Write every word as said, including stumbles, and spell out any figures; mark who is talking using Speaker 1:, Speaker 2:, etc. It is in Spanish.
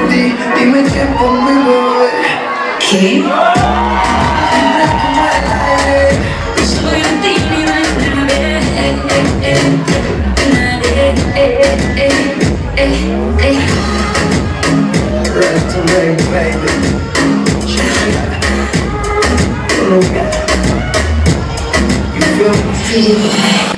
Speaker 1: di, dime que conmigo voy.
Speaker 2: ¿Qué?
Speaker 3: Soy un tini, una vez, eh, eh, eh, nadie, eh, eh, eh, eh.
Speaker 1: Ready to rave, baby. You feel me?
Speaker 2: Sí.